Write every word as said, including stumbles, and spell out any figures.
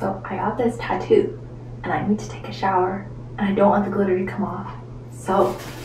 So I got this tattoo and I need to take a shower and I don't want the glitter to come off. So